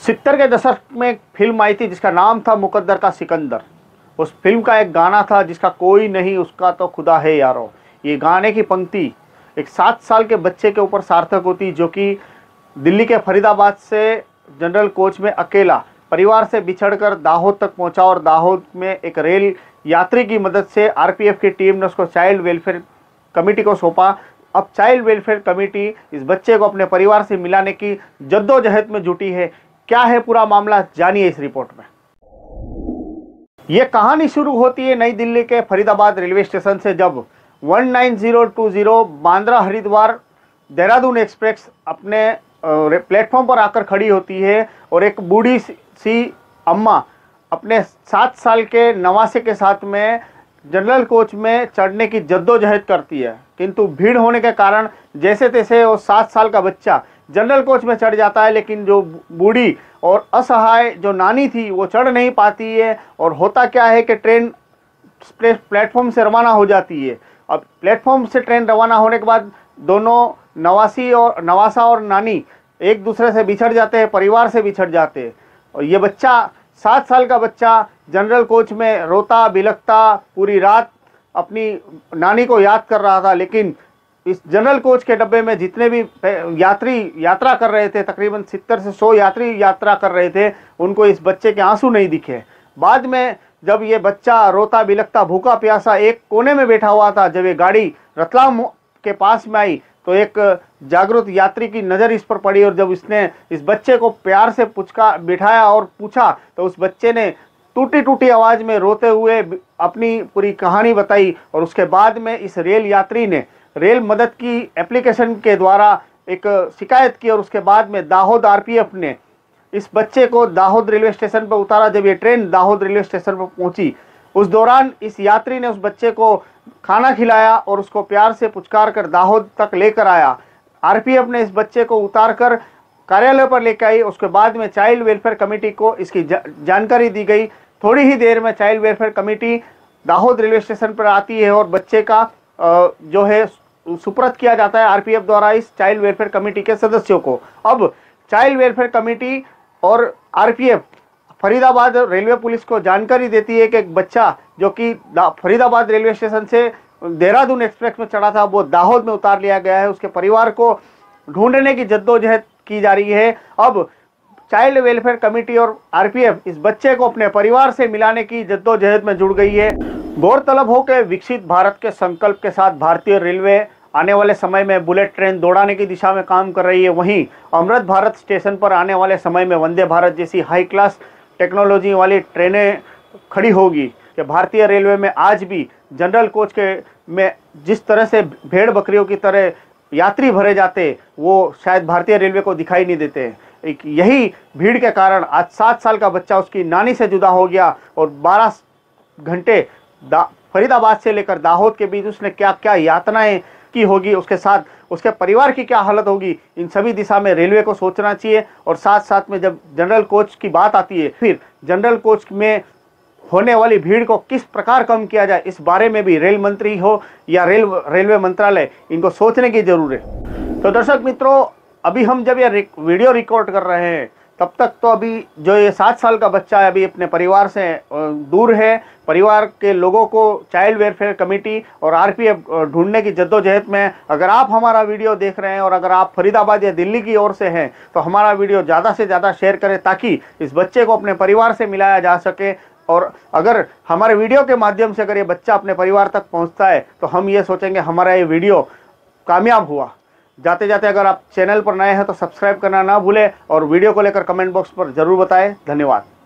70 के दशक में एक फिल्म आई थी जिसका नाम था मुकद्दर का सिकंदर। उस फिल्म का एक गाना था जिसका कोई नहीं उसका तो खुदा है यारो। ये गाने की पंक्ति एक 7 साल के बच्चे के ऊपर सार्थक होती, जो कि दिल्ली के फरीदाबाद से जनरल कोच में अकेला परिवार से बिछड़कर दाहोद तक पहुंचा और दाहोद में एक रेल यात्री की मदद से आरपीएफ की टीम ने उसको चाइल्ड वेलफेयर कमेटी को सौंपा। अब चाइल्ड वेलफेयर कमेटी इस बच्चे को अपने परिवार से मिलाने की जद्दोजहद में जुटी है। क्या है पूरा मामला, जानिए इस रिपोर्ट में। ये कहानी शुरू होती है नई दिल्ली के फरीदाबाद रेलवे स्टेशन से, जब 19020 बांद्रा हरिद्वार देहरादून एक्सप्रेस अपने प्लेटफॉर्म पर आकर खड़ी होती है और एक बूढ़ी सी अम्मा अपने 7 साल के नवासे के साथ में जनरल कोच में चढ़ने की जद्दोजहद करती है। किंतु भीड़ होने के कारण जैसे तैसे वो 7 साल का बच्चा जनरल कोच में चढ़ जाता है, लेकिन जो बूढ़ी और असहाय जो नानी थी वो चढ़ नहीं पाती है। और होता क्या है कि ट्रेन प्लेटफॉर्म से रवाना हो जाती है। अब प्लेटफॉर्म से ट्रेन रवाना होने के बाद दोनों नवासा और नानी एक दूसरे से बिछड़ जाते हैं, परिवार से बिछड़ जाते हैं। और ये बच्चा 7 साल का बच्चा जनरल कोच में रोता बिलखता पूरी रात अपनी नानी को याद कर रहा था। लेकिन इस जनरल कोच के डब्बे में जितने भी यात्री यात्रा कर रहे थे, तकरीबन 70 से 100 यात्री यात्रा कर रहे थे, उनको इस बच्चे के आंसू नहीं दिखे। बाद में जब ये बच्चा रोता बिलखता भूखा प्यासा एक कोने में बैठा हुआ था, जब ये गाड़ी रतलाम के पास में आई तो एक जागरूक यात्री की नज़र इस पर पड़ी और जब इसने इस बच्चे को प्यार से बिठाया और पूछा तो उस बच्चे ने टूटी टूटी आवाज़ में रोते हुए अपनी पूरी कहानी बताई। और उसके बाद में इस रेल यात्री ने रेल मदद की एप्लीकेशन के द्वारा एक शिकायत की और उसके बाद में दाहोद आरपीएफ ने इस बच्चे को दाहोद रेलवे स्टेशन पर उतारा। जब ये ट्रेन दाहोद रेलवे स्टेशन पर पहुंची, उस दौरान इस यात्री ने उस बच्चे को खाना खिलाया और उसको प्यार से पुचकार कर दाहोद तक लेकर आया। आरपीएफ ने इस बच्चे को उतार कर कार्यालय पर लेकर आई। उसके बाद में चाइल्ड वेलफेयर कमेटी को इसकी जानकारी दी गई। थोड़ी ही देर में child welfare committee Dahod railway station पर आती है और बच्चे का जो है सुपुर्द किया जाता है आरपीएफ द्वारा इस चाइल्ड वेलफेयर कमेटी के सदस्यों को। अब चाइल्ड वेलफेयर कमेटी और आरपीएफ फरीदाबाद रेलवे पुलिस को जानकारी देती है कि एक बच्चा जो कि फरीदाबाद रेलवे स्टेशन से देहरादून एक्सप्रेस में चढ़ा था वो दाहोद में उतार लिया गया है। उसके परिवार को ढूंढने की जद्दोजहद की जा रही है। अब चाइल्ड वेलफेयर कमेटी और आरपीएफ इस बच्चे को अपने परिवार से मिलाने की जद्दोजहद में जुड़ गई है। गौरतलब हो कि विकसित भारत के संकल्प के साथ भारतीय रेलवे आने वाले समय में बुलेट ट्रेन दौड़ाने की दिशा में काम कर रही है। वहीं अमृत भारत स्टेशन पर आने वाले समय में वंदे भारत जैसी हाई क्लास टेक्नोलॉजी वाली ट्रेनें खड़ी होगी। कि भारतीय रेलवे में आज भी जनरल कोच के में जिस तरह से भेड़ बकरियों की तरह यात्री भरे जाते वो शायद भारतीय रेलवे को दिखाई नहीं देते। यही भीड़ के कारण आज 7 साल का बच्चा उसकी नानी से जुदा हो गया और 12 घंटे फरीदाबाद से लेकर दाहोद के बीच उसने क्या क्या यातनाएं की होगी, उसके साथ उसके परिवार की क्या हालत होगी। इन सभी दिशा में रेलवे को सोचना चाहिए। और साथ साथ में जब जनरल कोच की बात आती है, फिर जनरल कोच में होने वाली भीड़ को किस प्रकार कम किया जाए, इस बारे में भी रेल मंत्री हो या रेलवे मंत्रालय इनको सोचने की जरूरत है। तो दर्शक मित्रों, अभी हम जब ये वीडियो रिकॉर्ड कर रहे हैं तब तक तो अभी जो ये 7 साल का बच्चा है अभी अपने परिवार से दूर है। परिवार के लोगों को चाइल्ड वेलफेयर कमेटी और आरपीएफ ढूंढने की जद्दोजहद में। अगर आप हमारा वीडियो देख रहे हैं और अगर आप फरीदाबाद या दिल्ली की ओर से हैं तो हमारा वीडियो ज़्यादा से ज़्यादा शेयर करें ताकि इस बच्चे को अपने परिवार से मिलाया जा सके। और अगर हमारे वीडियो के माध्यम से अगर ये बच्चा अपने परिवार तक पहुँचता है तो हम ये सोचेंगे हमारा ये वीडियो कामयाब हुआ। जाते जाते अगर आप चैनल पर नए हैं तो सब्सक्राइब करना ना भूलें और वीडियो को लेकर कमेंट बॉक्स पर ज़रूर बताएं। धन्यवाद।